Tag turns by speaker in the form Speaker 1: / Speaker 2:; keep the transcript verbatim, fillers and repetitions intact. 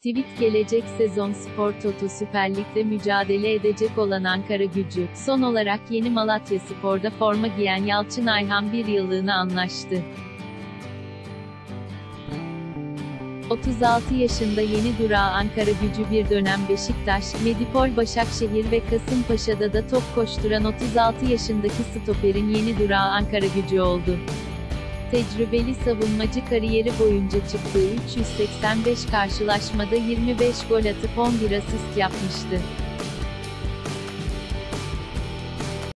Speaker 1: Tweet gelecek sezon Spor Toto Süper Lig'de mücadele edecek olan Ankaragücü, son olarak Yeni Malatyaspor'da forma giyen Yalçın Ayhan bir yıllığına anlaştı. otuz altı yaşında yeni durağı Ankaragücü bir dönem Beşiktaş, Medipol Başakşehir ve Kasımpaşa'da da top koşturan otuz altı yaşındaki stoperin yeni durağı Ankaragücü oldu. Tecrübeli savunmacı kariyeri boyunca çıktığı üç yüz seksen beş karşılaşmada yirmi beş gol atıp on bir asist yapmıştı.